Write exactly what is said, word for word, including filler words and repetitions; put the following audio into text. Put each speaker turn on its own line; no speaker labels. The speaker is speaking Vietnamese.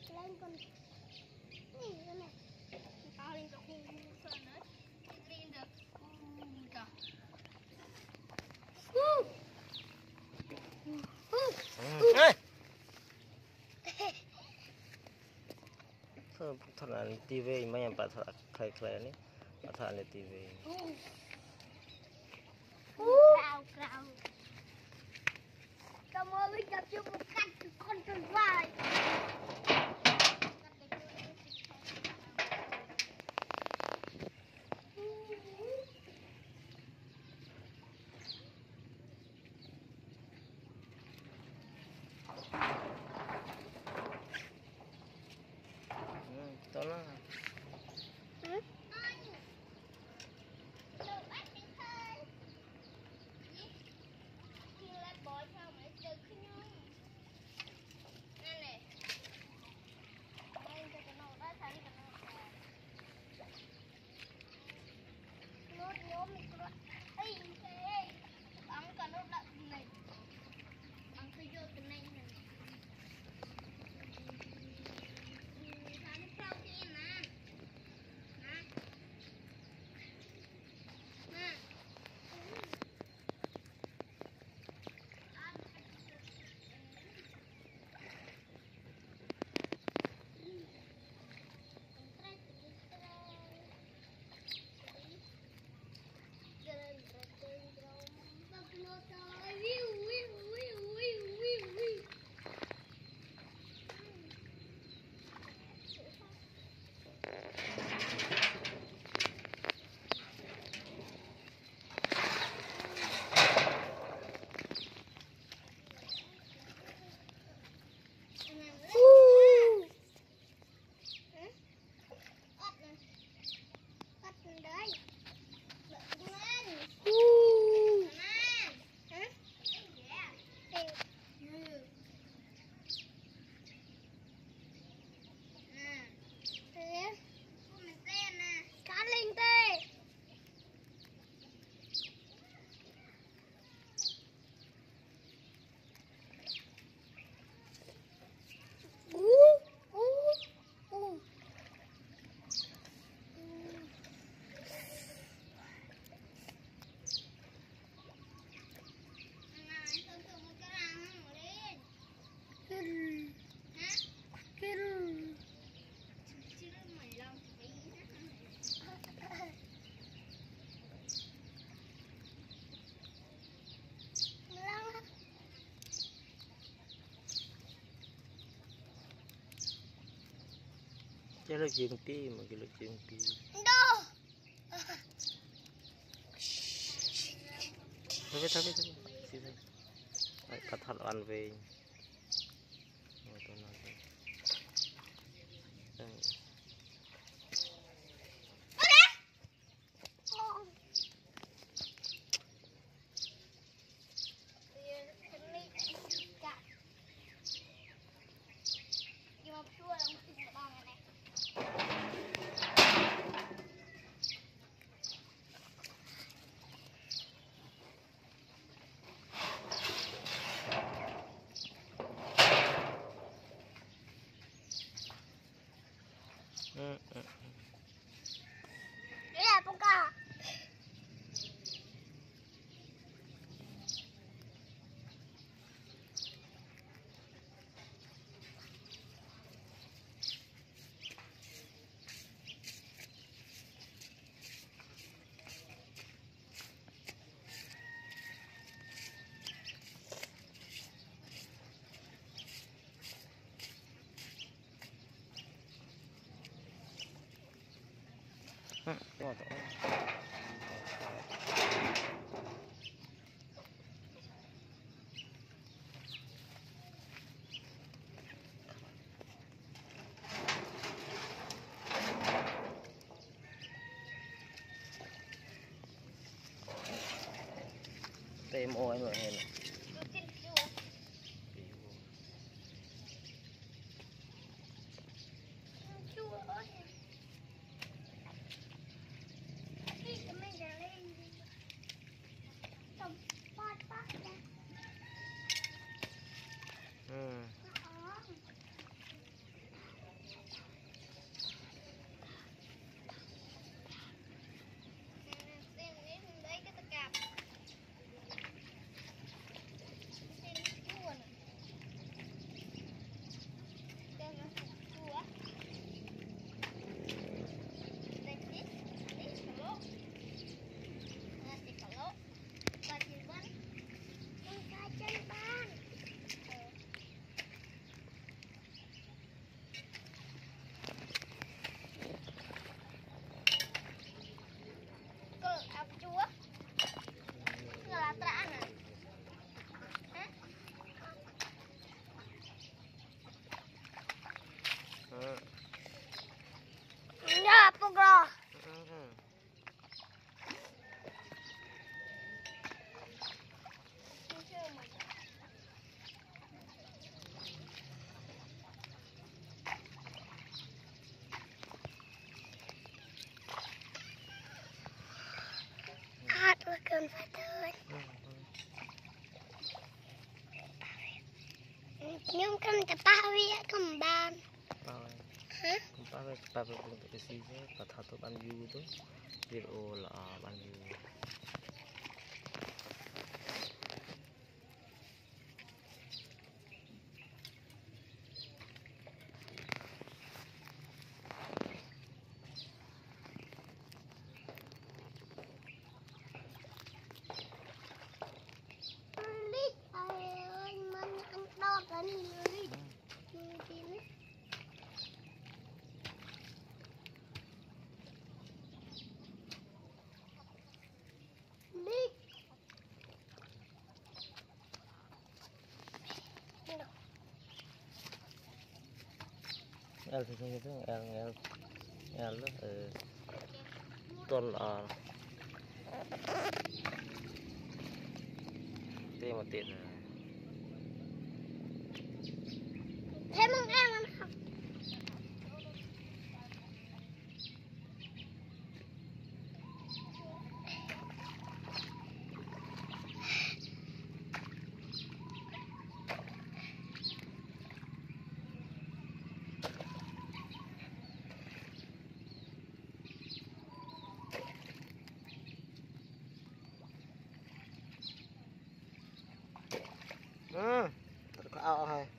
lên con nỉ cái này tao lên được khu sơn đấy lên được
trời thật là tivi mấy em bạn thật khơi khơi đấy bạn thật là tivi
cào cào cảm ơn mình gặp chưa một cách con tuyệt vời
to lắm cái là chuyện pi mà cái là chuyện pi
đâu
thôi thôi thôi thôi cắt thật ăn về ừ, ừ.
đây là con cò
Ừ, đúng rồi. Tem ôi rồi hèn.
nhưng cầm tập ba với cầm bàn
bao
hả
cũng bao với bao với bông tự xí chứ và thao tôi ban view tôi video là ban view
lít ơi mình ăn đọt là lít lít
el thì như thế el el el đó ừ tuần là tiền một tiền
thế mong em ăn học
ừ có ao hay